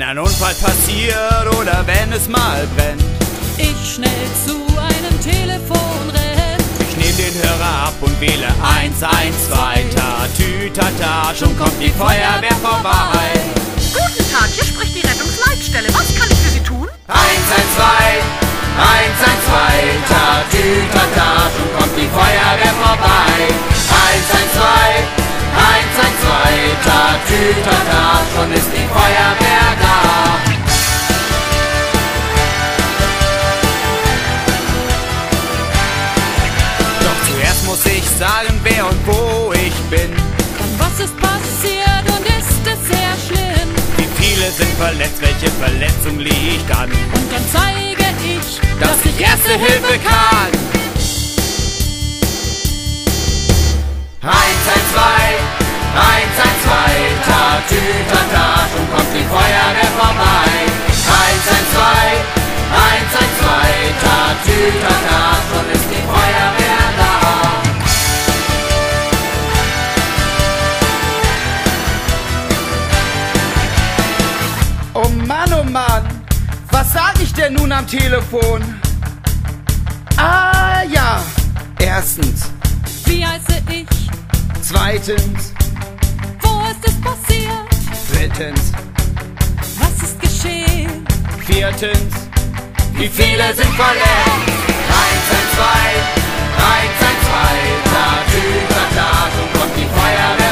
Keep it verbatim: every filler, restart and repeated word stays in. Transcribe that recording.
ein Unfall passiert oder wenn es mal brennt, ich schnell zu einem Telefon renn. ich nehm den Hörer ab und wähle eins eins zwei. Tatütata, schon kommt die Feuerwehr vorbei. Guten Tag, hier spricht die Rettungsleitstelle. Was kann ich für Sie tun? eins eins zwei, eins eins zwei, tatütata, schon kommt die Feuerwehr vorbei. eins eins zwei, eins eins zwei, tatütata, schon ist die Feuerwehr da. Doch zuerst muss ich sagen, wer und wo ich bin. Und was ist passiert und ist es sehr schlimm? Wie viele sind verletzt, welche Verletzung liegt an? Und dann zeige ich, Dass ich Erste Hilfe kann. eins eins zwei, eins eins zwei, tatütata, schon kommt die Feuerwehr vorbei. eins eins zwei, eins eins zwei, tatütata, schon ist die Feuerwehr da. Oh Mann, oh Mann, was sag ich denn nun am Telefon? Ah ja, erstens, wie heiße ich? zweitens, Wo ist es passiert? drittens, Was ist geschehen? viertens, wie viele sind verletzt? eins eins zwei, eins eins zwei, tatütata, schon kommt die Feuerwehr